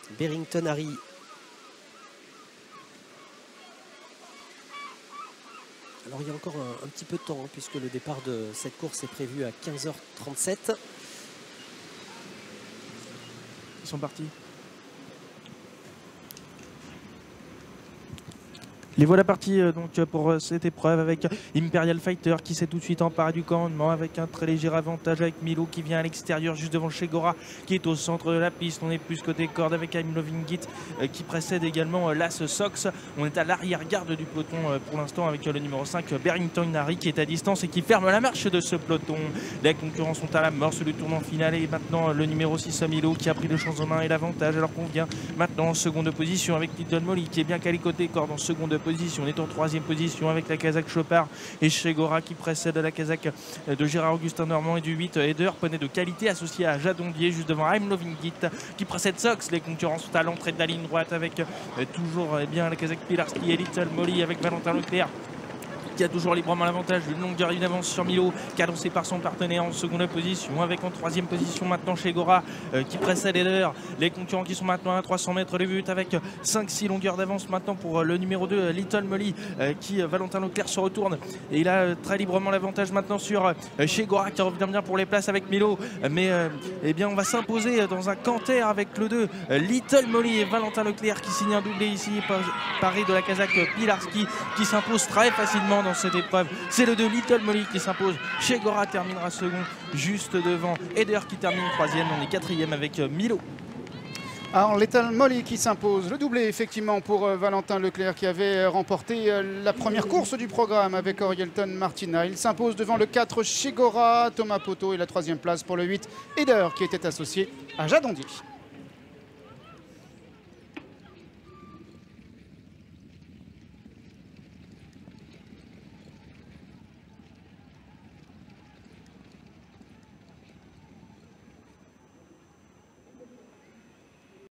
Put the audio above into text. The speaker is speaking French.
Barrington Harry. Alors il y a encore un petit peu de temps, hein, puisque le départ de cette course est prévu à 15h37. Ils sont partis. Les voilà partis donc pour cette épreuve avec Imperial Fighter qui s'est tout de suite emparé du commandement avec un très léger avantage avec Milo qui vient à l'extérieur juste devant Shegora qui est au centre de la piste. On est plus côté corde avec I'm Loving It qui précède également Las Sox. On est à l'arrière-garde du peloton pour l'instant avec le numéro 5 Barrington Harry qui est à distance et qui ferme la marche de ce peloton. Les concurrents sont à l'amorce du tournant final et maintenant le numéro 6 Milo qui a pris le champ en main et l'avantage alors qu'on vient maintenant en seconde position avec Little Molly qui est bien calé côté corde en seconde position. On est en troisième position avec la Kazakh Chopard et Shegora qui précède la Kazakh de Gérard Augustin Normand et du 8 Eder, poney de qualité associé à Jadondier juste devant I'm Loving It qui précède Sox. Les concurrents sont à l'entrée de la ligne droite avec toujours bien la Kazakh Pilarski et Little Molly avec Valentin Leclerc qui a toujours librement l'avantage d'une longueur d'avance sur Milo, cadencé par son partenaire en seconde position, avec en troisième position maintenant Shegora qui précède Eder. Les concurrents qui sont maintenant à 300 mètres de but avec 5-6 longueurs d'avance maintenant pour le numéro 2 Little Molly qui Valentin Leclerc se retourne et il a très librement l'avantage maintenant sur Shegora qui revient bien pour les places avec Milo, mais eh bien on va s'imposer dans un canter avec le 2 Little Molly et Valentin Leclerc qui signe un doublé ici paré de la Kazakh Pilarski qui s'impose très facilement dans cette épreuve. C'est le 2 Little Molly qui s'impose. Shegora terminera second juste devant Eder qui termine troisième. On est quatrième avec Milo. Alors Little Molly qui s'impose, le doublé effectivement pour Valentin Leclerc qui avait remporté la première course du programme avec Orielton Martina. Il s'impose devant le 4 Shegora, Thomas Poto et la troisième place pour le 8 Eder qui était associé à Jadondier.